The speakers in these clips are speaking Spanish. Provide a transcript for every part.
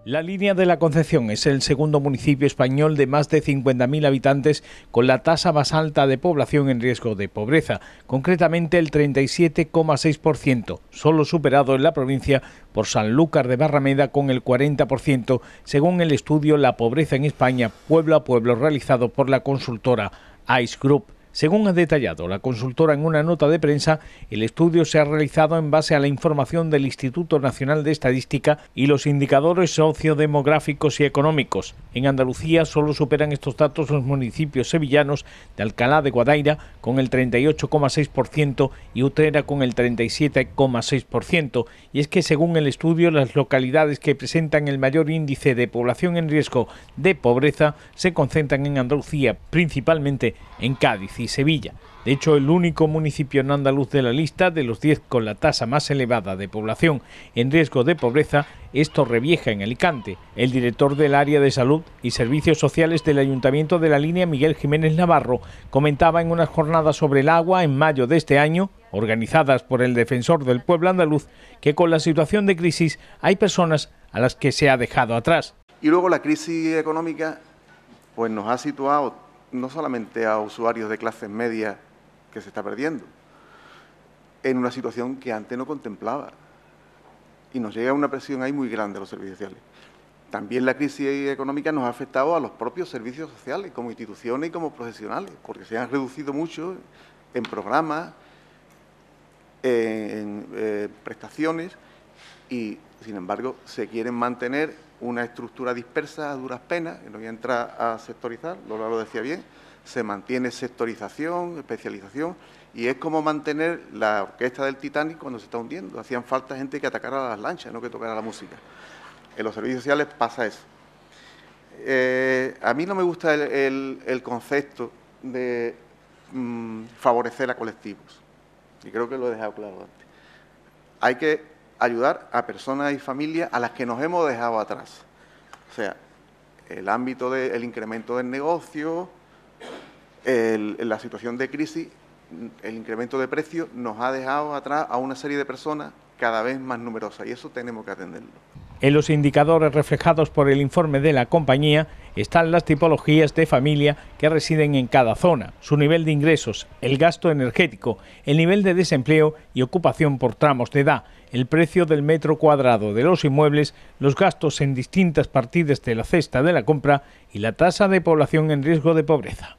La Línea de la Concepción es el segundo municipio español de más de 50.000 habitantes con la tasa más alta de población en riesgo de pobreza, concretamente el 37,6%, solo superado en la provincia por Sanlúcar de Barrameda con el 40%, según el estudio La pobreza en España, pueblo a pueblo, realizado por la consultora ICE Group. Según ha detallado la consultora en una nota de prensa, el estudio se ha realizado en base a la información del Instituto Nacional de Estadística y los indicadores sociodemográficos y económicos. En Andalucía solo superan estos datos los municipios sevillanos de Alcalá de Guadaira con el 38,6% y Utrera con el 37,6%. Y es que según el estudio, las localidades que presentan el mayor índice de población en riesgo de pobreza se concentran en Andalucía, principalmente en Cádiz y Sevilla. De hecho, el único municipio no andaluz de la lista de los 10 con la tasa más elevada de población en riesgo de pobreza es Torrevieja, en Alicante. El director del área de salud y servicios sociales del Ayuntamiento de La Línea, Miguel Jiménez Navarro, comentaba en unas jornadas sobre el agua en mayo de este año, organizadas por el Defensor del Pueblo Andaluz, que con la situación de crisis hay personas a las que se ha dejado atrás. Y luego la crisis económica pues nos ha situado no solamente a usuarios de clases medias, que se está perdiendo, en una situación que antes no contemplaba. Y nos llega una presión ahí muy grande a los servicios sociales. También la crisis económica nos ha afectado a los propios servicios sociales, como instituciones y como profesionales, porque se han reducido mucho en programas, en prestaciones, y sin embargo se quieren mantener una estructura dispersa a duras penas, que no voy a entrar a sectorizar, Lola lo decía bien, se mantiene sectorización, especialización, y es como mantener la orquesta del Titanic cuando se está hundiendo. Hacían falta gente que atacara las lanchas, no que tocara la música. En los servicios sociales pasa eso. A mí no me gusta el concepto de favorecer a colectivos, y creo que lo he dejado claro antes. Hay que ayudar a personas y familias a las que nos hemos dejado atrás. O sea, el ámbito del incremento del negocio, la situación de crisis, el incremento de precios nos ha dejado atrás a una serie de personas cada vez más numerosas, y eso tenemos que atenderlo. En los indicadores reflejados por el informe de la compañía están las tipologías de familia que residen en cada zona, su nivel de ingresos, el gasto energético, el nivel de desempleo y ocupación por tramos de edad, el precio del metro cuadrado de los inmuebles, los gastos en distintas partidas de la cesta de la compra y la tasa de población en riesgo de pobreza.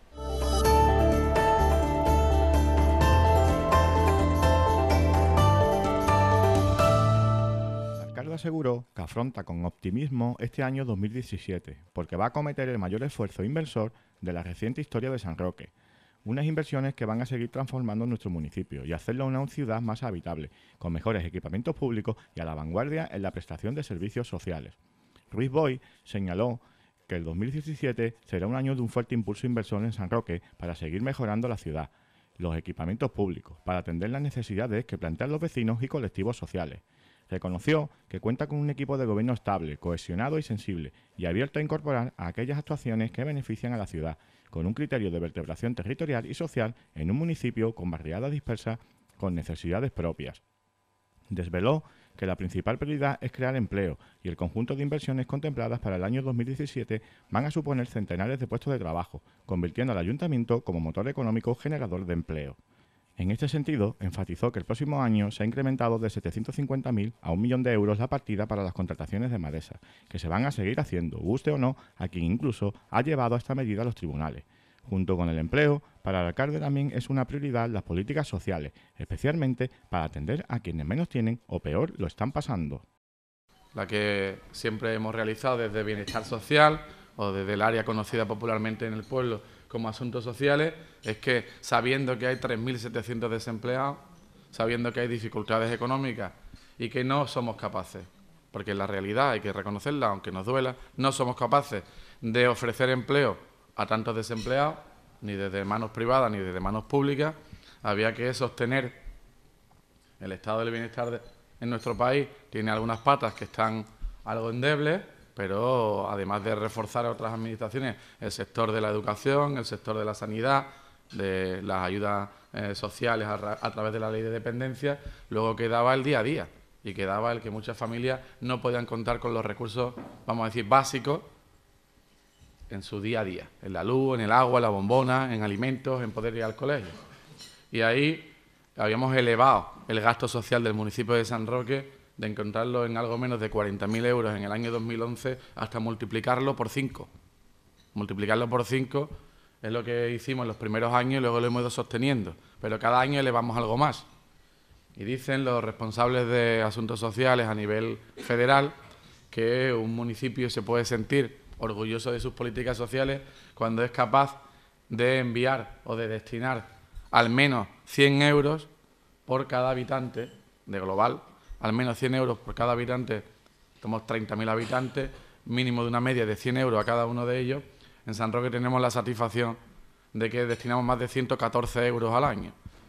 Aseguró que afronta con optimismo este año 2017, porque va a acometer el mayor esfuerzo inversor de la reciente historia de San Roque, unas inversiones que van a seguir transformando nuestro municipio y hacerlo una ciudad más habitable, con mejores equipamientos públicos y a la vanguardia en la prestación de servicios sociales. Ruiz Boix señaló que el 2017 será un año de un fuerte impulso inversor en San Roque para seguir mejorando la ciudad, los equipamientos públicos, para atender las necesidades que plantean los vecinos y colectivos sociales. Reconoció que cuenta con un equipo de gobierno estable, cohesionado y sensible, y abierto a incorporar a aquellas actuaciones que benefician a la ciudad, con un criterio de vertebración territorial y social en un municipio con barriadas dispersas con necesidades propias. Desveló que la principal prioridad es crear empleo, y el conjunto de inversiones contempladas para el año 2017 van a suponer centenares de puestos de trabajo, convirtiendo al ayuntamiento como motor económico generador de empleo. En este sentido, enfatizó que el próximo año se ha incrementado de 750.000 a 1 millón de euros la partida para las contrataciones de Madesa, que se van a seguir haciendo, guste o no, a quien incluso ha llevado a esta medida a los tribunales. Junto con el empleo, para el alcalde también es una prioridad las políticas sociales, especialmente para atender a quienes menos tienen o peor lo están pasando. La que siempre hemos realizado desde Bienestar Social o desde el área conocida popularmente en el pueblo como asuntos sociales, es que sabiendo que hay 3.700 desempleados, sabiendo que hay dificultades económicas y que no somos capaces, porque la realidad hay que reconocerla, aunque nos duela, no somos capaces de ofrecer empleo a tantos desempleados, ni desde manos privadas ni desde manos públicas, había que sostener el estado del bienestar en nuestro país. Tiene algunas patas que están algo endebles, pero además de reforzar a otras administraciones, el sector de la educación, el sector de la sanidad, de las ayudas sociales a través de la ley de dependencia, luego quedaba el día a día. y quedaba el que muchas familias no podían contar con los recursos, vamos a decir, básicos en su día a día, en la luz, en el agua, en la bombona, en alimentos, en poder ir al colegio. Y ahí habíamos elevado el gasto social del municipio de San Roque de encontrarlo en algo menos de 40.000 euros en el año 2011 hasta multiplicarlo por 5. Multiplicarlo por 5 es lo que hicimos en los primeros años y luego lo hemos ido sosteniendo, pero cada año elevamos algo más. Y dicen los responsables de asuntos sociales a nivel federal que un municipio se puede sentir orgulloso de sus políticas sociales cuando es capaz de enviar o de destinar al menos 100 euros por cada habitante de global, al menos 100 euros por cada habitante, somos 30.000 habitantes, mínimo de una media de 100 euros a cada uno de ellos. En San Roque tenemos la satisfacción de que destinamos más de 114 euros al año.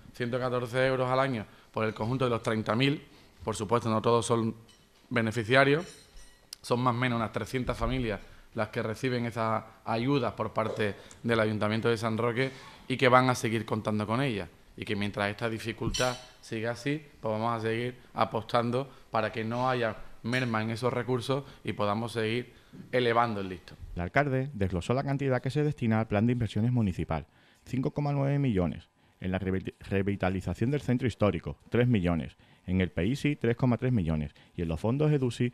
114 euros al año por el conjunto de los 30.000, por supuesto no todos son beneficiarios, son más o menos unas 300 familias las que reciben esas ayudas por parte del Ayuntamiento de San Roque y que van a seguir contando con ellas. Y que mientras esta dificultad siga así, pues vamos a seguir apostando para que no haya merma en esos recursos y podamos seguir elevando el listón. El alcalde desglosó la cantidad que se destina al plan de inversiones municipal, 5,9 millones. En la revitalización del centro histórico, 3 millones. En el PISI, 3,3 millones. Y en los fondos EDUSI,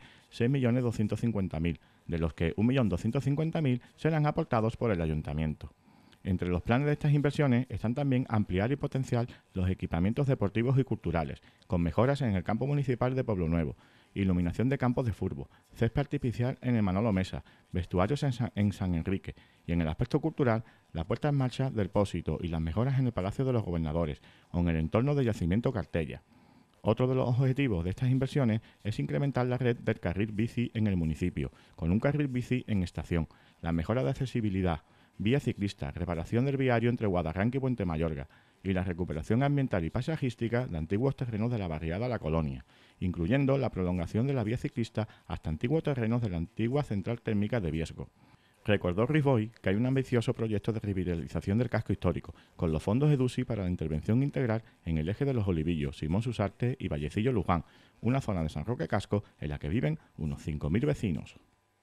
6.250.000, de los que 1.250.000 serán aportados por el ayuntamiento. Entre los planes de estas inversiones están también ampliar y potenciar los equipamientos deportivos y culturales, con mejoras en el campo municipal de Pueblo Nuevo, iluminación de campos de fútbol, césped artificial en el Manolo Mesa, vestuarios en San Enrique y en el aspecto cultural, la puesta en marcha del Pósito y las mejoras en el Palacio de los Gobernadores o en el entorno del yacimiento Cartella. Otro de los objetivos de estas inversiones es incrementar la red del carril bici en el municipio, con un carril bici en estación, la mejora de accesibilidad, vía ciclista, reparación del viario entre Guadarranque y Puente Mayorga y la recuperación ambiental y paisajística de antiguos terrenos de la barriada La Colonia, incluyendo la prolongación de la vía ciclista hasta antiguos terrenos de la antigua central térmica de Viesgo. Recordó Riboy que hay un ambicioso proyecto de revitalización del casco histórico, con los fondos EDUSI para la intervención integral en el eje de los Olivillos, Simón Susarte y Vallecillo Luján, una zona de San Roque Casco en la que viven unos 5.000 vecinos.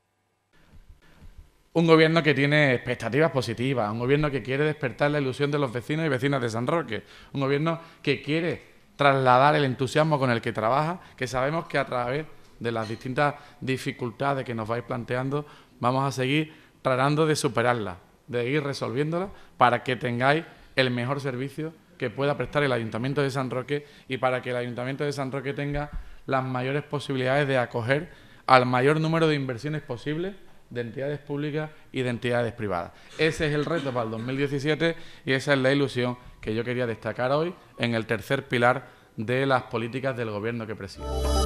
Un gobierno que tiene expectativas positivas, un gobierno que quiere despertar la ilusión de los vecinos y vecinas de San Roque, un gobierno que quiere trasladar el entusiasmo con el que trabaja, que sabemos que a través de las distintas dificultades que nos vais planteando vamos a seguir tratando de superarlas, de ir resolviéndolas para que tengáis el mejor servicio que pueda prestar el Ayuntamiento de San Roque y para que el Ayuntamiento de San Roque tenga las mayores posibilidades de acoger al mayor número de inversiones posibles de entidades públicas y de entidades privadas. Ese es el reto para el 2017 y esa es la ilusión que yo quería destacar hoy en el tercer pilar de las políticas del gobierno que presido.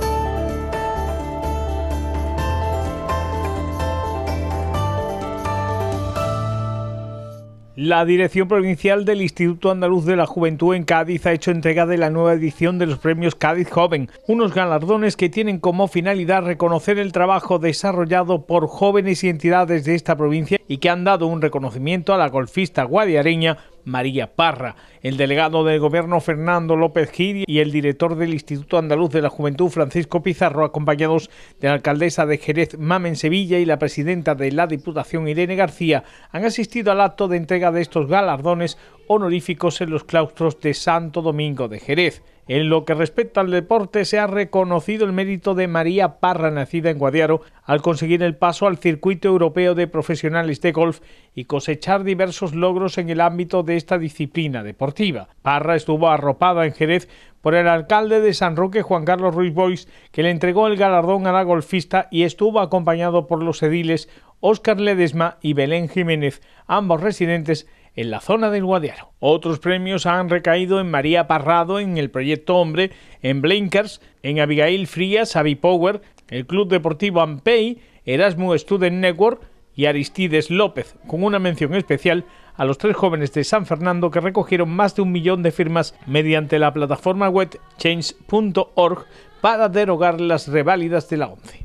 La Dirección Provincial del Instituto Andaluz de la Juventud en Cádiz ha hecho entrega de la nueva edición de los premios Cádiz Joven, unos galardones que tienen como finalidad reconocer el trabajo desarrollado por jóvenes y entidades de esta provincia y que han dado un reconocimiento a la golfista guadiareña María Parra. El delegado del Gobierno Fernando López Gil y el director del Instituto Andaluz de la Juventud Francisco Pizarro, acompañados de la alcaldesa de Jerez Mamen Sevilla y la presidenta de la Diputación Irene García, han asistido al acto de entrega de estos galardones honoríficos en los claustros de Santo Domingo de Jerez. En lo que respecta al deporte, se ha reconocido el mérito de María Parra, nacida en Guadiaro, al conseguir el paso al circuito europeo de profesionales de golf y cosechar diversos logros en el ámbito de esta disciplina deportiva. Parra estuvo arropada en Jerez por el alcalde de San Roque, Juan Carlos Ruiz Boix, que le entregó el galardón a la golfista, y estuvo acompañado por los ediles Óscar Ledesma y Belén Jiménez, ambos residentes en la zona del Guadiaro. Otros premios han recaído en María Parrado en el Proyecto Hombre, en Blinkers, en Abigail Frías, Abipower, el Club Deportivo Ampey, Erasmus Student Network y Aristides López, con una mención especial a los 3 jóvenes de San Fernando que recogieron más de 1 millón de firmas mediante la plataforma web change.org para derogar las reválidas de la ONCE.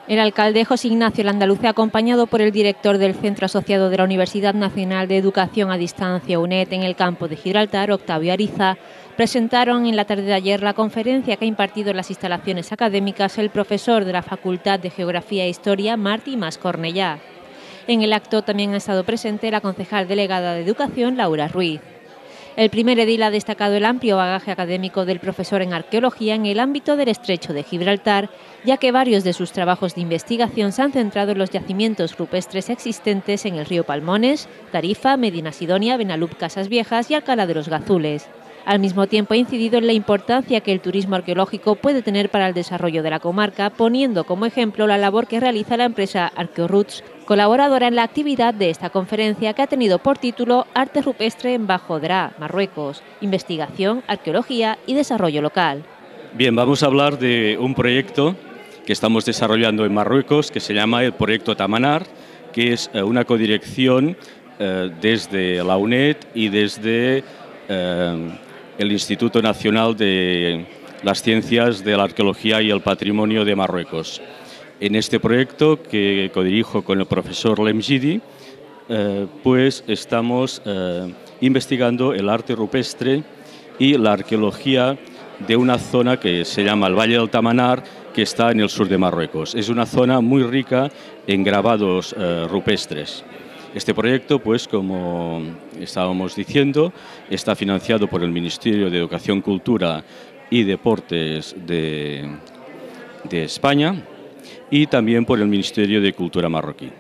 El alcalde José Ignacio Landaluce, acompañado por el director del Centro Asociado de la Universidad Nacional de Educación a Distancia, UNED, en el campo de Gibraltar, Octavio Ariza, presentaron en la tarde de ayer la conferencia que ha impartido en las instalaciones académicas el profesor de la Facultad de Geografía e Historia, Martí Mas Cornellá. En el acto también ha estado presente la concejal delegada de Educación, Laura Ruiz. El primer edil ha destacado el amplio bagaje académico del profesor en arqueología en el ámbito del Estrecho de Gibraltar, ya que varios de sus trabajos de investigación se han centrado en los yacimientos rupestres existentes en el río Palmones, Tarifa, Medina Sidonia, Benalup, Casas Viejas y Alcalá de los Gazules. Al mismo tiempo ha incidido en la importancia que el turismo arqueológico puede tener para el desarrollo de la comarca, poniendo como ejemplo la labor que realiza la empresa Arqueoroots, colaboradora en la actividad de esta conferencia, que ha tenido por título Arte rupestre en Bajo Dra, Marruecos, investigación, arqueología y desarrollo local. Bien, vamos a hablar de un proyecto que estamos desarrollando en Marruecos, que se llama el Proyecto Tamanar, que es una codirección desde la UNED y desde el Instituto Nacional de las Ciencias de la Arqueología y el Patrimonio de Marruecos. En este proyecto, que codirijo con el profesor Lemjidi, pues estamos investigando el arte rupestre y la arqueología de una zona que se llama el Valle del Tamanar, que está en el sur de Marruecos. Es una zona muy rica en grabados rupestres. Este proyecto, pues como estábamos diciendo, está financiado por el Ministerio de Educación, Cultura y Deportes de España y también por el Ministerio de Cultura marroquí.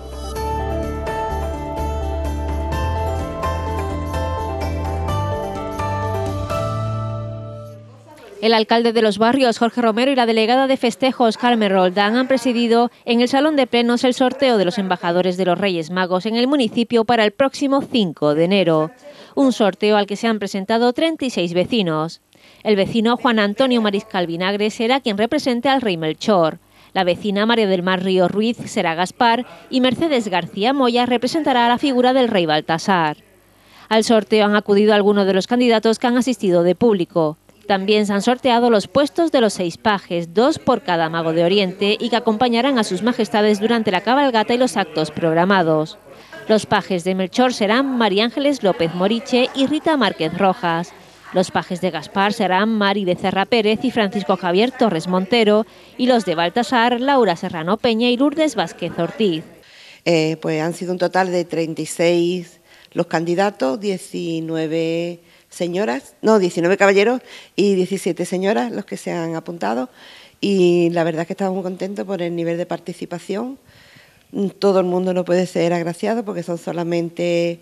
El alcalde de Los Barrios, Jorge Romero, y la delegada de festejos, Carmen Roldán, han presidido en el Salón de Plenos el sorteo de los embajadores de los Reyes Magos en el municipio para el próximo 5 de enero. Un sorteo al que se han presentado 36 vecinos. El vecino Juan Antonio Mariscal Vinagre será quien represente al Rey Melchor. La vecina María del Mar Río Ruiz será Gaspar y Mercedes García Moya representará a la figura del Rey Baltasar. Al sorteo han acudido algunos de los candidatos que han asistido de público. También se han sorteado los puestos de los 6 pajes, 2 por cada mago de Oriente, y que acompañarán a sus majestades durante la cabalgata y los actos programados. Los pajes de Melchor serán María Ángeles López Moriche y Rita Márquez Rojas. Los pajes de Gaspar serán Mari Becerra Pérez y Francisco Javier Torres Montero, y los de Baltasar, Laura Serrano Peña y Lourdes Vázquez Ortiz. Pues han sido un total de 36 los candidatos, 19 caballeros y 17 señoras los que se han apuntado, y la verdad es que estamos muy contentos por el nivel de participación. Todo el mundo no puede ser agraciado porque son solamente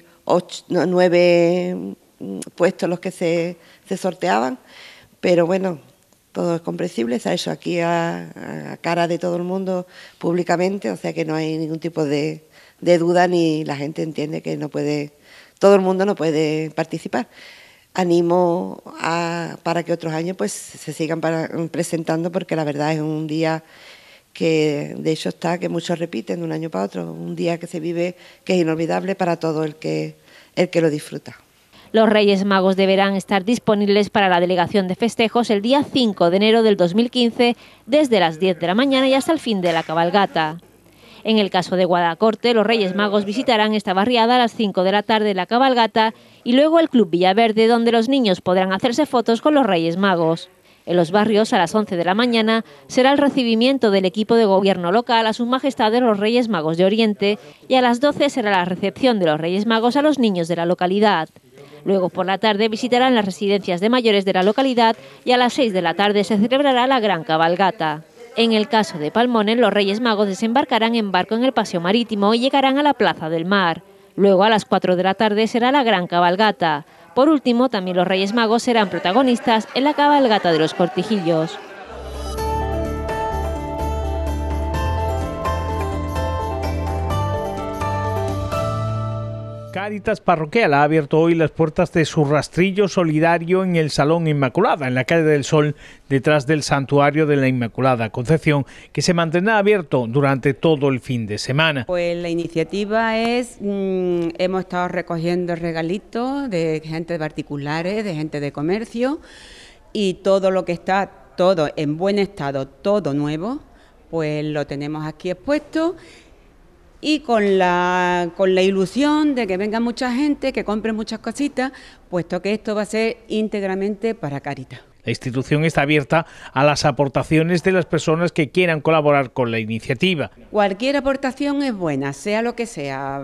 9 puestos los que se sorteaban, pero bueno, todo es comprensible, se ha hecho aquí a cara de todo el mundo públicamente, o sea que no hay ningún tipo de duda, ni la gente entiende que todo el mundo no puede participar. Animo para que otros años pues se sigan presentando, porque la verdad es un día que de hecho que muchos repiten de un año para otro, un día que se vive, que es inolvidable para todo el que lo disfruta. Los Reyes Magos deberán estar disponibles para la delegación de festejos el día 5 de enero del 2015 desde las 10 de la mañana y hasta el fin de la cabalgata. En el caso de Guadacorte, los Reyes Magos visitarán esta barriada a las 5 de la tarde en la cabalgata y luego el Club Villaverde, donde los niños podrán hacerse fotos con los Reyes Magos. En Los Barrios, a las 11 de la mañana, será el recibimiento del equipo de gobierno local a sus majestades los Reyes Magos de Oriente, y a las 12 será la recepción de los Reyes Magos a los niños de la localidad. Luego por la tarde visitarán las residencias de mayores de la localidad y a las 6 de la tarde se celebrará la gran cabalgata. En el caso de Palmones, los Reyes Magos desembarcarán en barco en el paseo marítimo y llegarán a la Plaza del Mar. Luego, a las 4 de la tarde, será la gran cabalgata. Por último, también los Reyes Magos serán protagonistas en la cabalgata de los Cortijillos. Cáritas Parroquial ha abierto hoy las puertas de su rastrillo solidario en el Salón Inmaculada, en la calle del Sol, detrás del Santuario de la Inmaculada Concepción, que se mantendrá abierto durante todo el fin de semana. Pues la iniciativa es, hemos estado recogiendo regalitos de gente particulares, de gente de comercio, y todo lo que está, todo en buen estado, todo nuevo, pues lo tenemos aquí expuesto y con la ilusión de que venga mucha gente, que compre muchas cositas, puesto que esto va a ser íntegramente para Cáritas. La institución está abierta a las aportaciones de las personas que quieran colaborar con la iniciativa. Cualquier aportación es buena, sea lo que sea.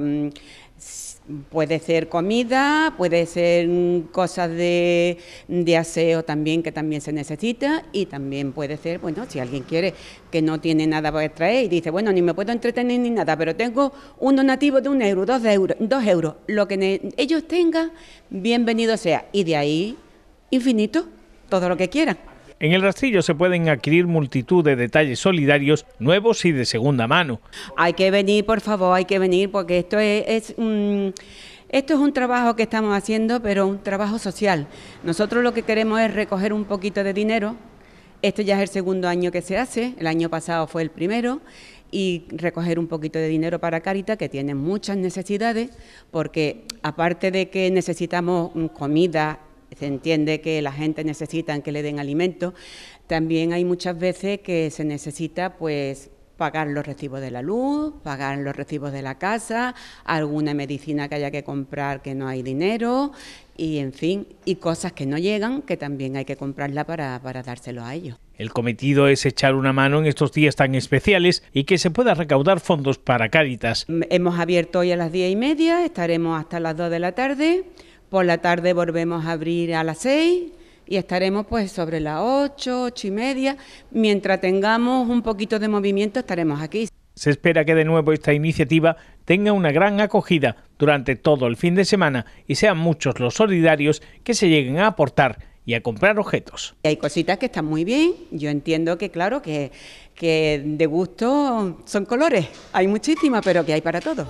Puede ser comida, puede ser cosas de aseo también, que también se necesita, y también puede ser, bueno, si alguien quiere que no tiene nada para traer y dice, bueno, ni me puedo entretener ni nada, pero tengo un donativo de 1 euro, 2 euros, lo que ellos tengan, bienvenido sea. Y de ahí, infinito, todo lo que quieran. En el rastrillo se pueden adquirir multitud de detalles solidarios, nuevos y de segunda mano. Hay que venir, por favor, hay que venir, porque esto es un trabajo que estamos haciendo, pero un trabajo social. Nosotros lo que queremos es recoger un poquito de dinero. Este ya es el segundo año que se hace, el año pasado fue el primero, y recoger un poquito de dinero para Cáritas, que tiene muchas necesidades, porque aparte de que necesitamos comida, se entiende que la gente necesita que le den alimentos, también hay muchas veces que se necesita pues pagar los recibos de la luz, pagar los recibos de la casa, alguna medicina que haya que comprar que no hay dinero, y en fin, y cosas que no llegan que también hay que comprarla para dárselo a ellos. El cometido es echar una mano en estos días tan especiales y que se pueda recaudar fondos para Cáritas. Hemos abierto hoy a las 10:30, estaremos hasta las 2 de la tarde. Por la tarde volvemos a abrir a las 6 y estaremos pues sobre las 8, 8:30. Mientras tengamos un poquito de movimiento estaremos aquí. Se espera que de nuevo esta iniciativa tenga una gran acogida durante todo el fin de semana y sean muchos los solidarios que se lleguen a aportar y a comprar objetos. Hay cositas que están muy bien. Yo entiendo que claro que de gusto son colores. Hay muchísimas, pero que hay para todo.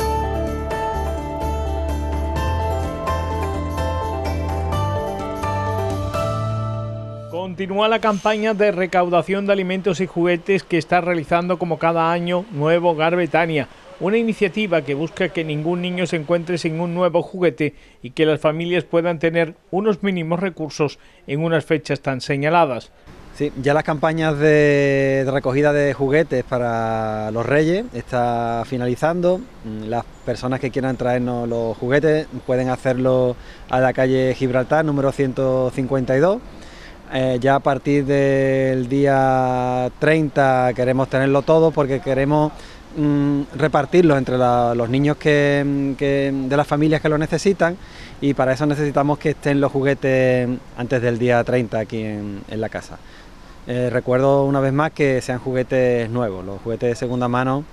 Continúa la campaña de recaudación de alimentos y juguetes que está realizando como cada año Nuevo Hogar Betania, una iniciativa que busca que ningún niño se encuentre sin un nuevo juguete y que las familias puedan tener unos mínimos recursos en unas fechas tan señaladas. Sí, ya las campañas de recogida de juguetes para los Reyes está finalizando. Las personas que quieran traernos los juguetes pueden hacerlo a la calle Gibraltar, número 152. Ya a partir del día 30 queremos tenerlo todo porque queremos repartirlo entre los niños de las familias que lo necesitan, y para eso necesitamos que estén los juguetes antes del día 30 aquí en la casa. Recuerdo una vez más que sean juguetes nuevos, los juguetes de segunda mano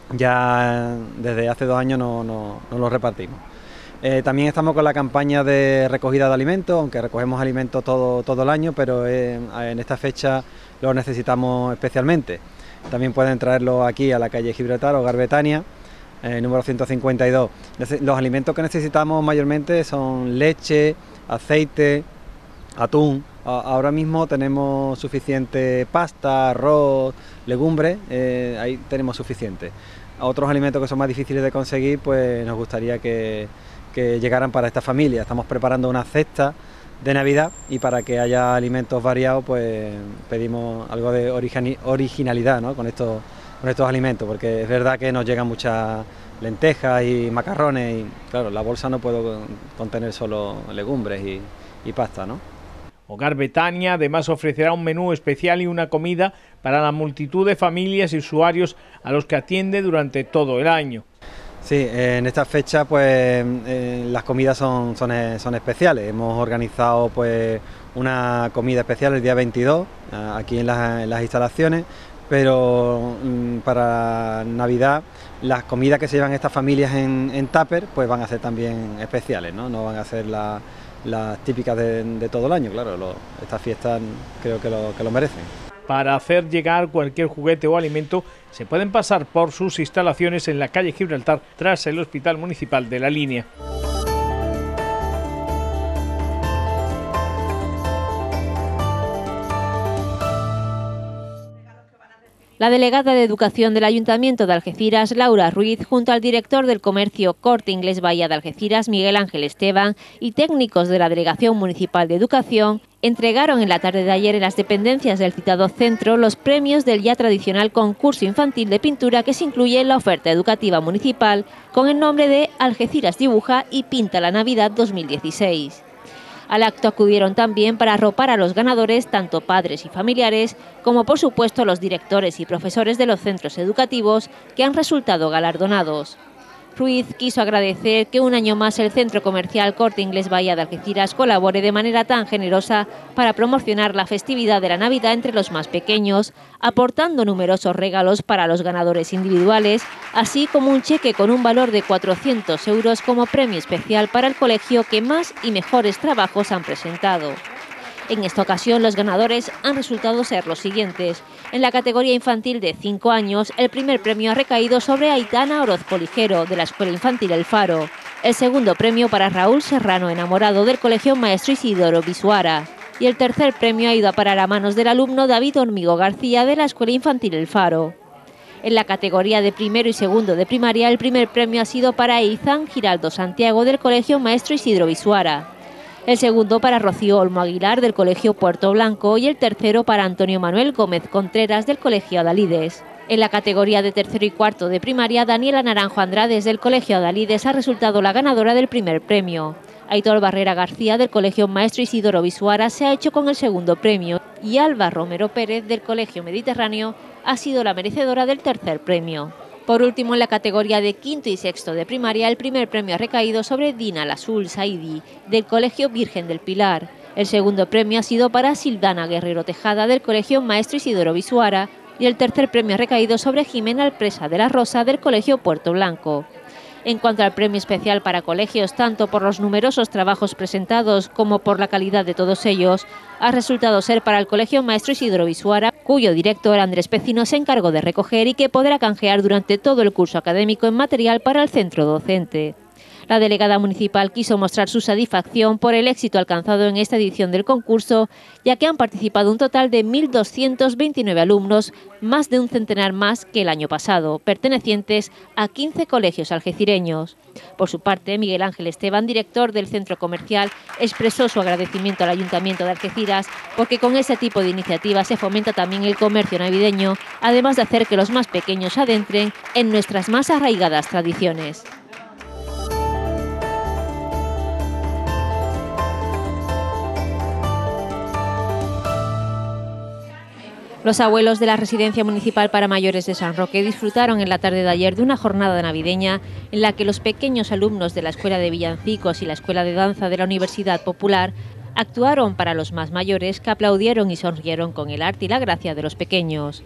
ya desde hace 2 años no los repartimos. También estamos con la campaña de recogida de alimentos, aunque recogemos alimentos todo el año, pero en esta fecha lo necesitamos especialmente. También pueden traerlo aquí a la calle Gibraltar, Hogar Betania, número 152. Los alimentos que necesitamos mayormente son leche, aceite, atún. Ahora mismo tenemos suficiente pasta, arroz, legumbres, ahí tenemos suficiente. Otros alimentos que son más difíciles de conseguir, pues nos gustaría que llegaran para esta familia. Estamos preparando una cesta de Navidad y para que haya alimentos variados, pues pedimos algo de originalidad, ¿no? con estos alimentos, porque es verdad que nos llegan muchas lentejas y macarrones y claro, la bolsa no puede contener solo legumbres y pasta, ¿no? Hogar Betania además ofrecerá un menú especial y una comida para la multitud de familias y usuarios a los que atiende durante todo el año. Sí, en esta fecha pues las comidas son especiales. Hemos organizado pues una comida especial el día 22 aquí en las instalaciones, pero para Navidad las comidas que se llevan estas familias en tupper pues van a ser también especiales, no van a ser las típicas de todo el año, claro, estas fiestas creo que lo merecen. Para hacer llegar cualquier juguete o alimento se pueden pasar por sus instalaciones en la calle Gibraltar tras el Hospital Municipal de La Línea. La delegada de Educación del Ayuntamiento de Algeciras, Laura Ruiz, junto al director del Comercio Corte Inglés Bahía de Algeciras, Miguel Ángel Esteban, y técnicos de la Delegación Municipal de Educación, entregaron en la tarde de ayer en las dependencias del citado centro los premios del ya tradicional concurso infantil de pintura que se incluye en la oferta educativa municipal con el nombre de Algeciras Dibuja y Pinta la Navidad 2016. Al acto acudieron también para arropar a los ganadores tanto padres y familiares como por supuesto los directores y profesores de los centros educativos que han resultado galardonados. Ruiz quiso agradecer que un año más el Centro Comercial Corte Inglés Bahía de Algeciras colabore de manera tan generosa para promocionar la festividad de la Navidad entre los más pequeños, aportando numerosos regalos para los ganadores individuales, así como un cheque con un valor de 400 euros como premio especial para el colegio que más y mejores trabajos han presentado. En esta ocasión los ganadores han resultado ser los siguientes. En la categoría infantil de 5 años, el primer premio ha recaído sobre Aitana Orozco Ligero, de la Escuela Infantil El Faro. El segundo premio para Raúl Serrano Enamorado, del Colegio Maestro Isidoro Bisuara. Y el tercer premio ha ido a parar a manos del alumno David Hormigo García, de la Escuela Infantil El Faro. En la categoría de primero y segundo de primaria, el primer premio ha sido para Izan Giraldo Santiago, del Colegio Maestro Isidro Bisuara. El segundo para Rocío Olmo Aguilar, del Colegio Puerto Blanco, y el tercero para Antonio Manuel Gómez Contreras, del Colegio Adalides. En la categoría de tercero y cuarto de primaria, Daniela Naranjo Andrades, del Colegio Adalides, ha resultado la ganadora del primer premio. Aitor Barrera García, del Colegio Maestro Isidoro Bisuara, se ha hecho con el segundo premio, y Alba Romero Pérez, del Colegio Mediterráneo, ha sido la merecedora del tercer premio. Por último, en la categoría de quinto y sexto de primaria, el primer premio ha recaído sobre Dina Lasul Saidi, del Colegio Virgen del Pilar. El segundo premio ha sido para Silvana Guerrero Tejada, del Colegio Maestro Isidoro Bisuara, y el tercer premio ha recaído sobre Jimena Alpresa de la Rosa, del Colegio Puerto Blanco. En cuanto al premio especial para colegios, tanto por los numerosos trabajos presentados como por la calidad de todos ellos, ha resultado ser para el Colegio Maestro Isidoro Bisuara, cuyo director Andrés Pecino se encargó de recoger y que podrá canjear durante todo el curso académico en material para el centro docente. La delegada municipal quiso mostrar su satisfacción por el éxito alcanzado en esta edición del concurso, ya que han participado un total de 1.229 alumnos, más de un centenar más que el año pasado, pertenecientes a 15 colegios algecireños. Por su parte, Miguel Ángel Esteban, director del centro comercial, expresó su agradecimiento al Ayuntamiento de Algeciras porque con ese tipo de iniciativas se fomenta también el comercio navideño, además de hacer que los más pequeños se adentren en nuestras más arraigadas tradiciones. Los abuelos de la Residencia Municipal para Mayores de San Roque disfrutaron en la tarde de ayer de una jornada navideña en la que los pequeños alumnos de la Escuela de Villancicos y la Escuela de Danza de la Universidad Popular actuaron para los más mayores, que aplaudieron y sonrieron con el arte y la gracia de los pequeños.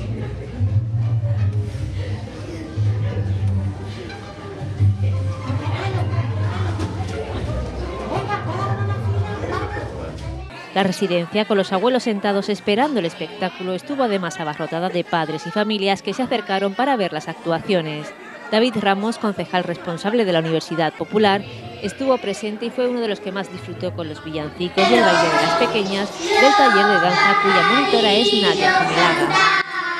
La residencia, con los abuelos sentados esperando el espectáculo, estuvo además abarrotada de padres y familias que se acercaron para ver las actuaciones. David Ramos, concejal responsable de la Universidad Popular, estuvo presente y fue uno de los que más disfrutó con los villancicos y el baile de las pequeñas del taller de danza cuya monitora es Nadia Jamelaga.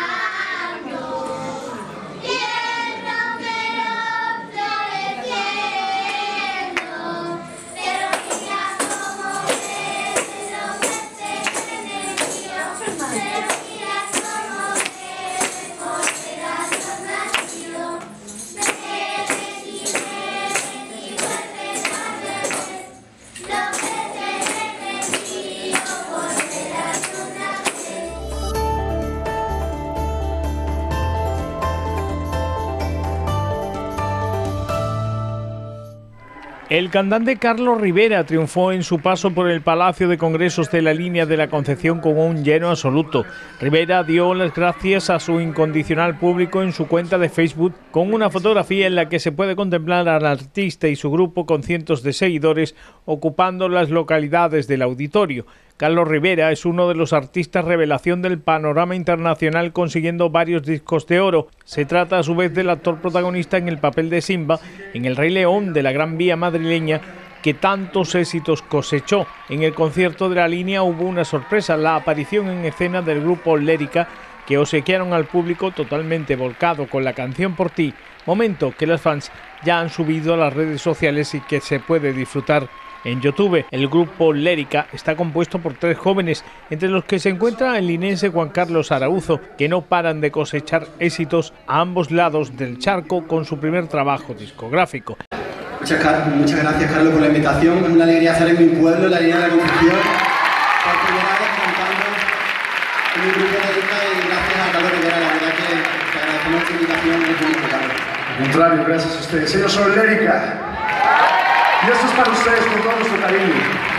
El cantante Carlos Rivera triunfó en su paso por el Palacio de Congresos de la Línea de la Concepción con un lleno absoluto. Rivera dio las gracias a su incondicional público en su cuenta de Facebook con una fotografía en la que se puede contemplar al artista y su grupo con cientos de seguidores ocupando las localidades del auditorio. Carlos Rivera es uno de los artistas revelación del panorama internacional, consiguiendo varios discos de oro. Se trata a su vez del actor protagonista en el papel de Simba en El Rey León de la Gran Vía madrileña, que tantos éxitos cosechó. En el concierto de la Línea hubo una sorpresa, la aparición en escena del grupo Lérica, que obsequiaron al público totalmente volcado con la canción Por ti, momento que los fans ya han subido a las redes sociales y que se puede disfrutar en YouTube. El grupo Lérica está compuesto por 3 jóvenes, entre los que se encuentra el linense Juan Carlos Arauzo, que no paran de cosechar éxitos a ambos lados del charco con su primer trabajo discográfico. Muchas gracias, Carlos, por la invitación. Es una alegría estar en mi pueblo, en la línea de la Concepción. Por primera vez cantando en un grupo Lérica y gracias a Carlos Rivera, la verdad que te agradecemos esta invitación en el público, Carlos. Al contrario, gracias a ustedes. Ellos son Lérica. Y esto es para ustedes con todo nuestro cariño.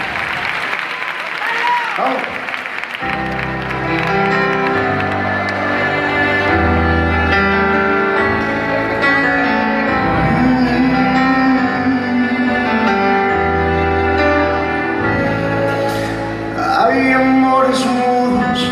¡Vamos! Hay amores mudos,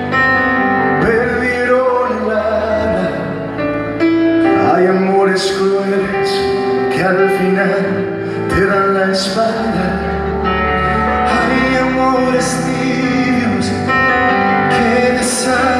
perdieron la alma. Hay amores crueles que al final te dan la espalda. Hay amores tibios que desangran.